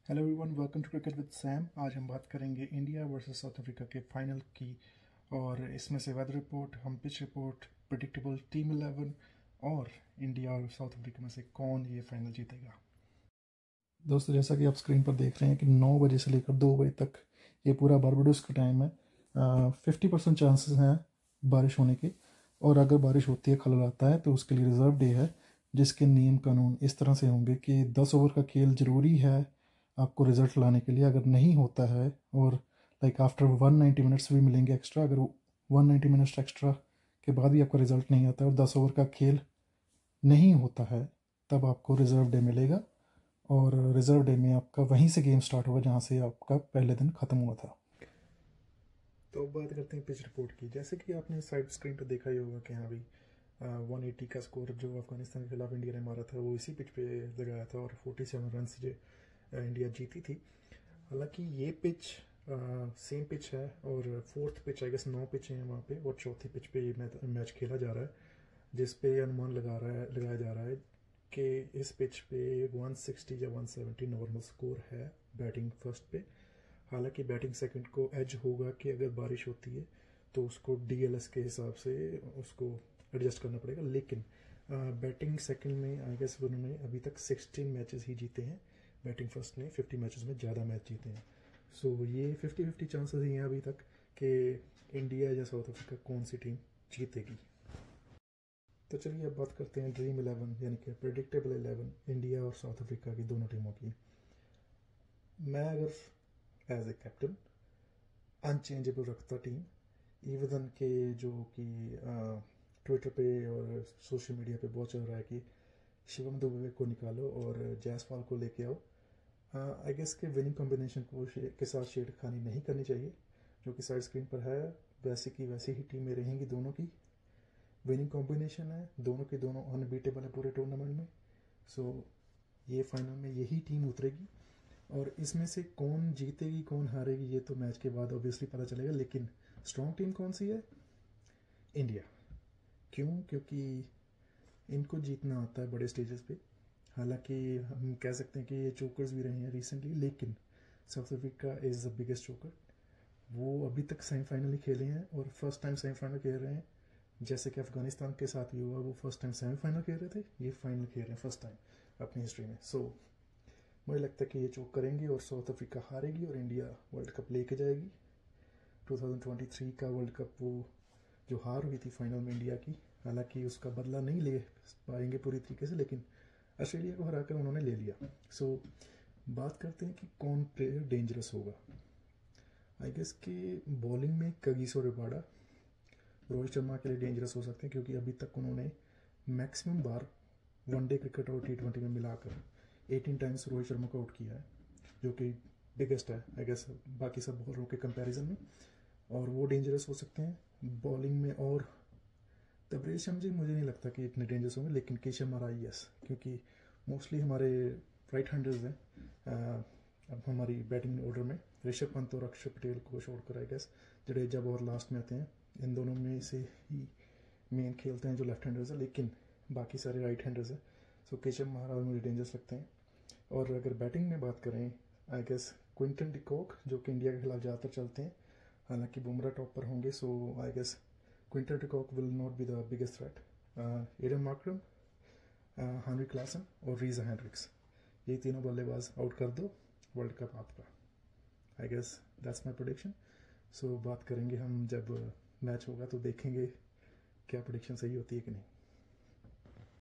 Hello everyone, welcome to cricket with Sam. आज हम बात करेंगे इंडिया वर्सेस साउथ अफ्रीका के फाइनल की, और इसमें से वेदर रिपोर्ट, हम पिच रिपोर्ट, प्रिडिक्टेबल टीम 11 और इंडिया और साउथ अफ्रीका में से कौन ये फाइनल जीतेगा। दोस्तों, जैसा कि आप स्क्रीन पर देख रहे हैं कि 9 बजे से लेकर 2 बजे तक ये पूरा बारबाडोस का टाइम है। 50% चांसेस हैं बारिश होने के, और अगर बारिश होती है, खलल आता है, तो उसके लिए रिज़र्व डे है, जिसके नियम कानून इस तरह से होंगे कि 10 ओवर का खेल ज़रूरी है आपको रिज़ल्ट लाने के लिए। अगर नहीं होता है, और लाइक आफ्टर 190 मिनट्स भी मिलेंगे एक्स्ट्रा, अगर 190 मिनट्स एक्स्ट्रा के बाद भी आपका रिज़ल्ट नहीं आता है और 10 ओवर का खेल नहीं होता है, तब आपको रिज़र्व डे मिलेगा। और रिज़र्व डे में आपका वहीं से गेम स्टार्ट होगा जहाँ से आपका पहले दिन ख़त्म हुआ था। तो अब बात करते हैं पिच रिपोर्ट की। जैसे कि आपने साइड स्क्रीन पर देखा ही होगा कि हाँ भाई, 180 का स्कोर जो अफगानिस्तान के खिलाफ इंडिया ने मारा था वो इसी पिच पे लगाया था, और 47 रन से इंडिया जीती थी। हालांकि ये पिच सेम पिच है, और fourth pitch I guess 9 pitch हैं वहाँ पे, और चौथी पिच पे ये मैच खेला जा रहा है, जिस पे अनुमान लगाया जा रहा है कि इस पिच पे 160 या 170 नॉर्मल स्कोर है बैटिंग फर्स्ट पे। हालांकि बैटिंग सेकंड को एज होगा कि अगर बारिश होती है तो उसको डीएलएस के हिसाब से उसको एडजस्ट करना पड़ेगा। लेकिन बैटिंग सेकंड में आई गेस उन्होंने अभी तक 16 मैचेस ही जीते हैं, बैटिंग फर्स्ट ने 50 मैचेस में ज़्यादा मैच जीते हैं। सो ये 50-50 चांसेस ही हैं अभी तक कि इंडिया या साउथ अफ्रीका कौन सी टीम जीतेगी। तो चलिए अब बात करते हैं ड्रीम 11 यानी कि प्रेडिक्टेबल 11 इंडिया और साउथ अफ्रीका की दोनों टीमों की। मैं अगर एज ए कैप्टन अनचेंजेबल रखता टीम, इवन के जो कि ट्विटर पे और सोशल मीडिया पे बहुत चल रहा है कि शिवम दुबे को निकालो और जायसवाल को लेके आओ। आई गेस के विनिंग कॉम्बिनेशन को के साथ छेड़खानी नहीं करनी चाहिए। जो कि साइड स्क्रीन पर है, वैसे की वैसी ही टीमें रहेंगी दोनों की। विनिंग कॉम्बिनेशन है, दोनों के दोनों अनबीटेबल है पूरे टूर्नामेंट में। सो ये फाइनल में यही टीम उतरेगी, और इसमें से कौन जीतेगी कौन हारेगी ये तो मैच के बाद ऑब्वियसली पता चलेगा। लेकिन स्ट्रॉन्ग टीम कौन सी है? इंडिया। क्यों? क्योंकि इनको जीतना आता है बड़े स्टेजेस पे। हालांकि हम कह सकते हैं कि ये चोकर्स भी रहे हैं रिसेंटली, लेकिन South Africa is the biggest choker. वो अभी तक सेमीफाइनल ही खेले हैं और फर्स्ट टाइम सेमीफाइनल खेल रहे हैं। जैसे कि अफगानिस्तान के साथ भी हुआ, वो फर्स्ट टाइम सेमीफाइनल खेल रहे थे, ये फाइनल खेल रहे हैं फर्स्ट टाइम अपनी हिस्ट्री में। सो मुझे लगता है कि ये चोक करेंगे और साउथ अफ्रीका हारेगी और इंडिया वर्ल्ड कप लेके जाएगी। 2023 का वर्ल्ड कप वो जो हार हुई थी फाइनल में इंडिया की, हालांकि उसका बदला नहीं ले पाएंगे पूरी तरीके से, लेकिन ऑस्ट्रेलिया को हराकर उन्होंने ले लिया। सो बात करते हैं कि कौन प्लेयर डेंजरस होगा। आई गेस कि बॉलिंग में कगिसो रबाडा रोहित शर्मा के लिए डेंजरस हो सकते हैं, क्योंकि अभी तक उन्होंने मैक्सिमम बार वनडे क्रिकेट और T20 में मिलाकर 18 टाइम्स रोहित शर्मा को आउट किया है, जो कि बिगेस्ट है आई गेस बाकी सब बॉलरों के कंपैरिजन में, और वो डेंजरस हो सकते हैं बॉलिंग में। और तबरेज शमजी मुझे नहीं लगता कि इतने डेंजरस होंगे, लेकिन केशव महाराज यस, क्योंकि मोस्टली हमारे राइट हैंडर्स हैं। अब हमारी बैटिंग ऑर्डर में ऋषभ पंत और अक्षर पटेल को छोड़कर आई गेस जडेजा बहुत लास्ट में आते हैं। इन दोनों में से ही मेन खेलते हैं जो लेफ्ट हैंडर्स है, लेकिन बाकी सारे राइट हैंडर्स हैं। सो केशव महाराज मुझे डेंजरस लगते हैं। और अगर बैटिंग में बात करें, आई गेस क्विंटन डिकॉक जो कि इंडिया के खिलाफ ज़्यादातर चलते हैं, हालांकि बुमराह टॉप पर होंगे। So I guess Quinton de Kock will not be the biggest threat. Aiden Markram, Heinrich Klaasen और रीजा हेंड्रिक्स, ये तीनों बल्लेबाज आउट कर दो, वर्ल्ड कप आपका। I guess that's my prediction. So बात करेंगे हम जब मैच होगा तो देखेंगे क्या प्रोडिक्शन सही होती है कि नहीं।